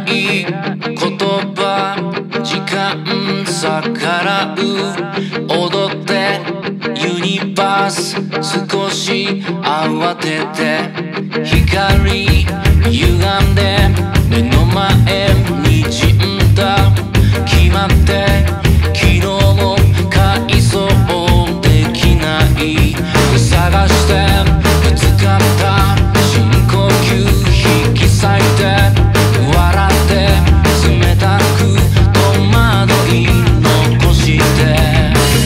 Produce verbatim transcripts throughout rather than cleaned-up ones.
い言葉時間逆らう踊ってユニバース少し慌てて光歪んで目の前にじんだ決まって昨日の回想できない探してぶつかった深呼吸引き裂いて笑って冷たく戸惑い残して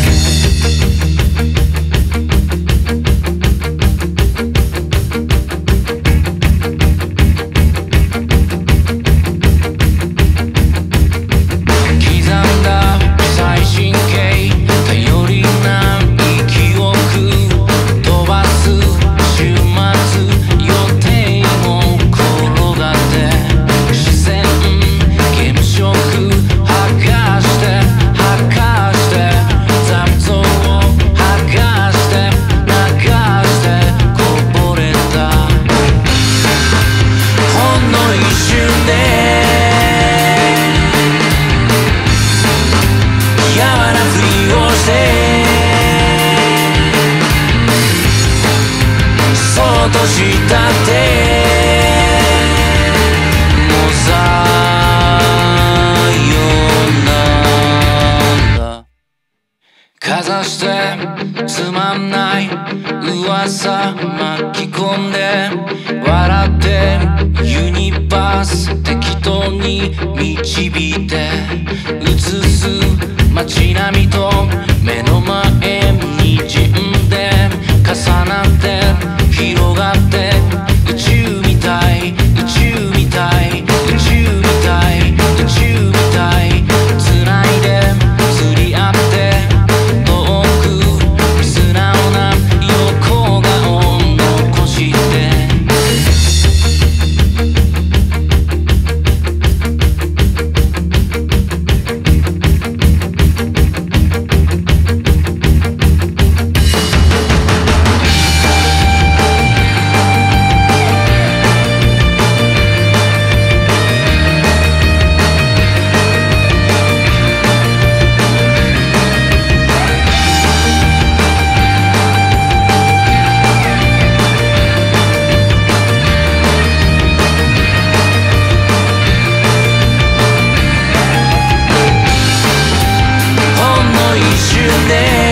としたってもうさよならかざしてつまんない噂巻き込んで笑ってユニバース適当に導いて映す街並みと目の前にじんで重なって広がって宇宙みたい宇宙みたい宇宙みたい宇宙みたい繋いで釣り合って遠く素直な横顔残して一瞬で